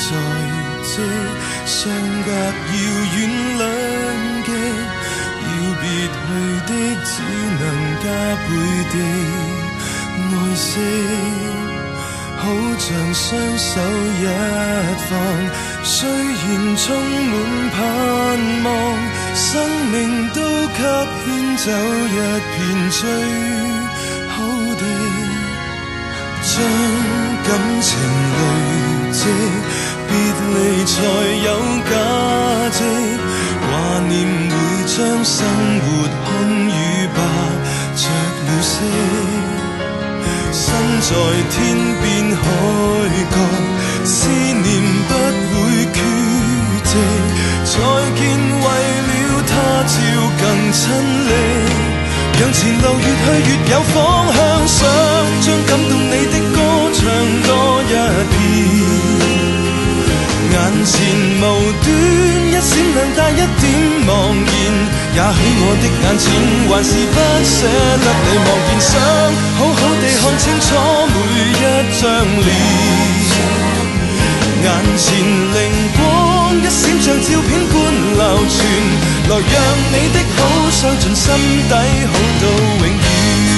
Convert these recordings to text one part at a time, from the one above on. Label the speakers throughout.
Speaker 1: 在即，相隔遥遠兩極，要別去的只能加倍地愛惜，好像雙手一放，雖然充滿盼望，生命都給牽走一片最好的，將感情累積，別離才有價值，掛念會將生活空與白着了色，身在天邊海角，思念不會缺席，再見為了他朝更親歷，讓前路越去越有方向，想將感動你的歌唱多一遍，眼前無端一閃亮帶一點茫然，也許我的眼前還是不捨得你望見，想好好地看清楚每一張臉，眼前靈光一閃像照片般流傳，來讓你的好傷盡心底，好到永遠。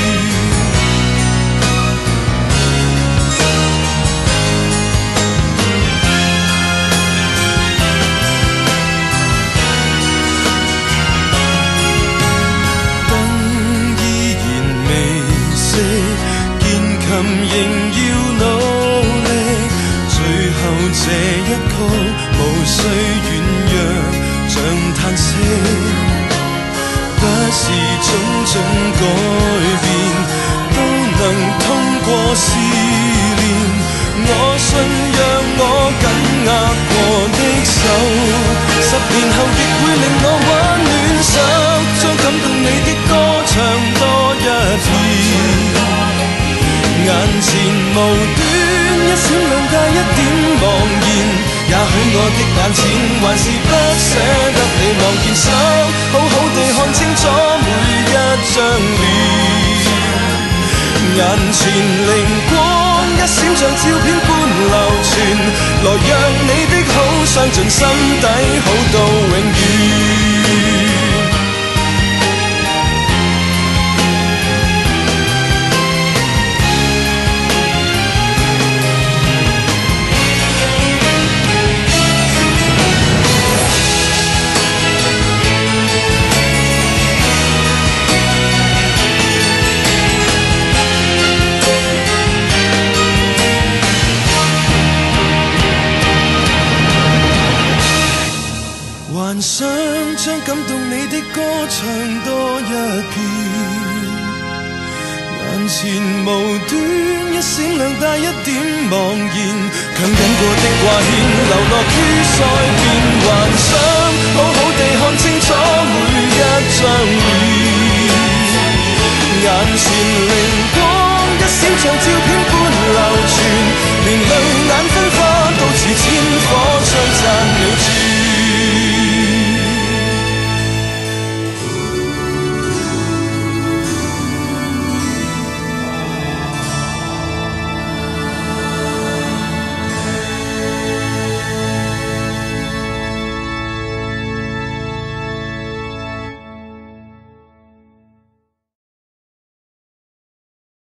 Speaker 1: 仍要努力，最後這一曲無需軟弱像嘆息，不是種種改變都能通過試煉，我信讓我緊握過的手，10年後亦會令我溫暖，想將感動你的歌唱多一遍，眼前無端一閃亮帶一點茫然，也許我的眼前還是不捨得你望見，想好好地看清楚每一張臉，眼前靈光一閃像照片般流傳，來讓你的好傷盡心底，好到永遠。還想將感動你的歌唱多一遍，眼前無端一閃亮帶一點茫然，強忍過的掛牽流落於腮邊，還想好好地看清楚每一張臉，眼前靈光一閃像照片般流傳，連淚